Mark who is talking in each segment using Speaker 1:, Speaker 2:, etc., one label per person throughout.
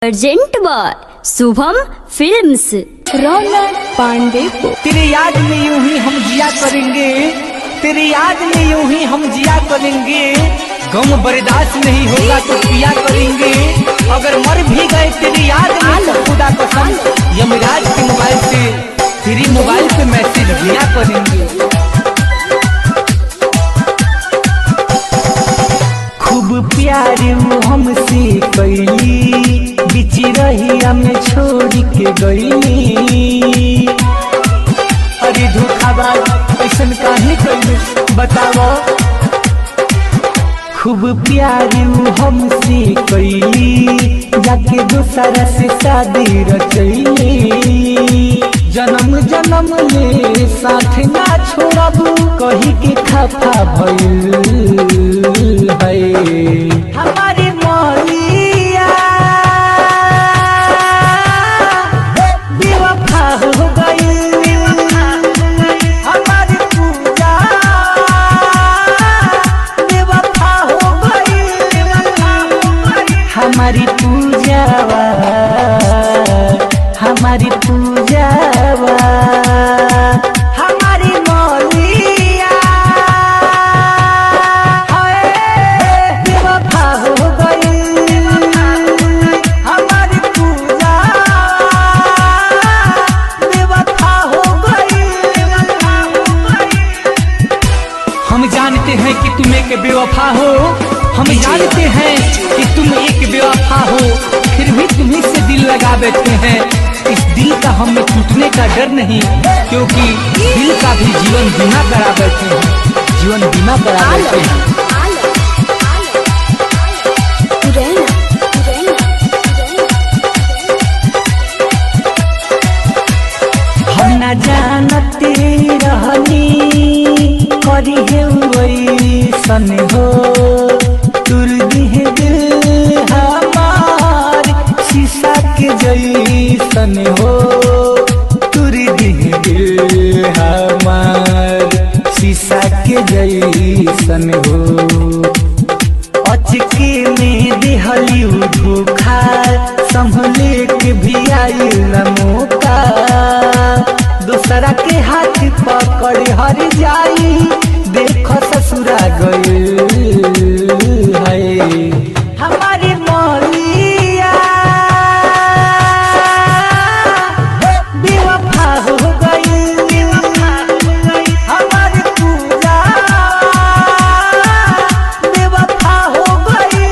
Speaker 1: Urgent by Shubham films.
Speaker 2: Raunak Pandey को
Speaker 3: तेरे याद में यूं ही हम जिया करेंगे, तेरे याद में यूं ही हम जिया करेंगे। गम बर्दाश्त नहीं होगा तो पिया करेंगे। अगर मर भी गए तेरी याद में तो खुदा कसम यमराज के मोबाइल से तेरी मोबाइल पे मैसेज दिया करेंगे। खूब प्यार वो हमसे कैली, बिच रहिया में छोड़ के गईली। अरे धोखाबाज ऐसन काहे कैली बताओ। खूब प्यार वो हमसे कैली, जाके दूसरा से शादी रचैली। जन्म जन्म ले साथ ना छोड़ब कही के खफा भइल है। हमारी मौलिया बेवफा हो गई, हमारी पूजा बेवफा हो गई। हमारी पूजावा हमारी पूजावा हमारी मौलिया बेवफा हो गई। हमारी पूजा बेवफा हो गई। हम जानते हैं कि तुम एक बेवफा हो, हम जानते हैं कि तुम एक बेवफा हो, फिर भी तुम्हीं से दिल लगा बैठे हैं। इस दिल का हमें टूटने का डर नहीं, क्योंकि दिल का भी जीवन बीमा करा बैठे हैं, जीवन बीमा करा बैठे हैं। हम न जानते रहनी करी है वैसन हो, तुर दिहे दिल हमार शीशा के जैसन हो। तुर दिहे दिल हमार शीशा के जैसन हो। अचके में देहली धोखा, संभले के भी आई मौका। दूसरा के हाथ पकड़ हर जाई, देखो ससुरा गइल है। हमारी मौलिया बेवफा हो गई। हमारी पूजा बेवफा हो गई।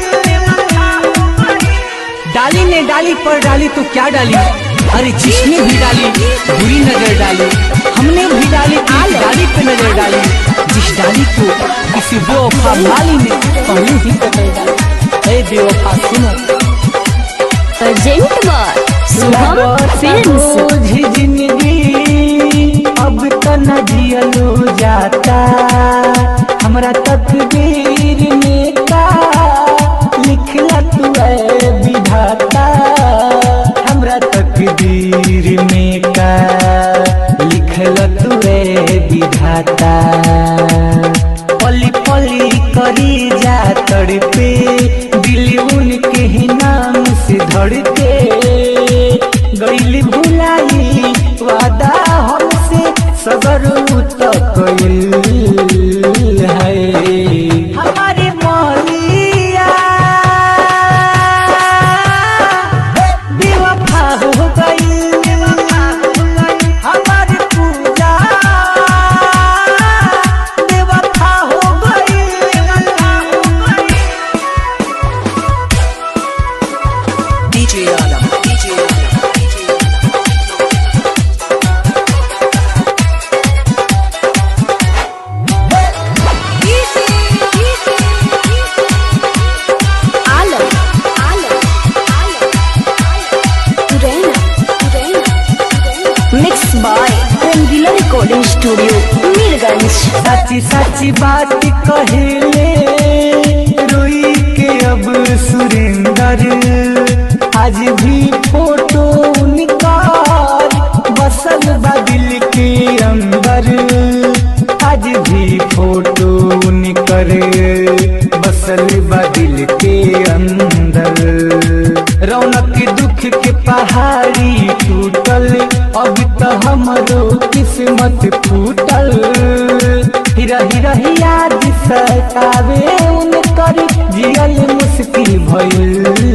Speaker 3: डाली ने डाली पर डाली तो क्या डाली, अरे जिसने भी डाली बुरी नजर डाली। हमने भी डाली डाली पे नजर डाली, जिस डाली को किसी बेवफा माली ने पहले ही पकड़ डाली। ए बेवफा सुनो।
Speaker 1: Urgent by Shubham films.
Speaker 3: जिंदगी अब तो न जियलो जाता, हमरा तकदीर में का लिखला तू है विधाता। हमरा तकदीर में का लिखला तू है विधाता। पली पली करी जा तड़पे, दिल उनके ही नाम से धड़के। गइल भुलाई वादा हमसे सगर तक है। हमारी मौलिया बेवफा हो गई। हमारी पूजा बेवफा हो गई।
Speaker 2: DJ Alam
Speaker 1: mix by Rangila recording studio Mirganj.
Speaker 3: सच्ची सच्ची बात कहेले रोई के अब सुरेंदर। आज भी फोटो निकाल बसल बा दिल के अंदर। आज भी फोटो निकर बसल बा दिल के अंदर। रौनक दुख के पहाड़ी टूटल, अब तो हमरो किस्मत फूटल। रही रही याद सतावे उनकर, जियल मुश्किल भइल।